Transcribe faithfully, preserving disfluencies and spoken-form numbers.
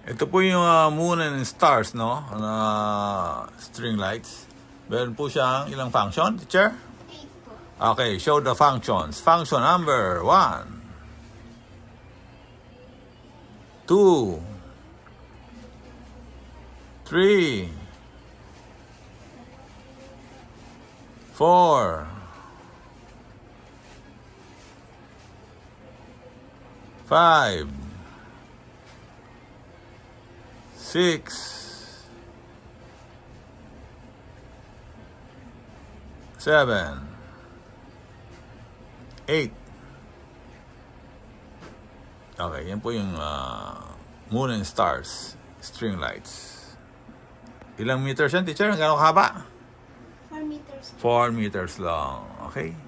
Ito po yung uh, moon and stars, no? Na string lights. Meron po siyang ilang function, teacher? eight po. Okay, show the functions. Function number one. Two. Three. Four. Five. Six. Seven. Eight. Okay, yan po yung uh, moon and stars, string lights. Ilang meters yan, teacher? Gano'ng haba? four meters. four meters long. Okay.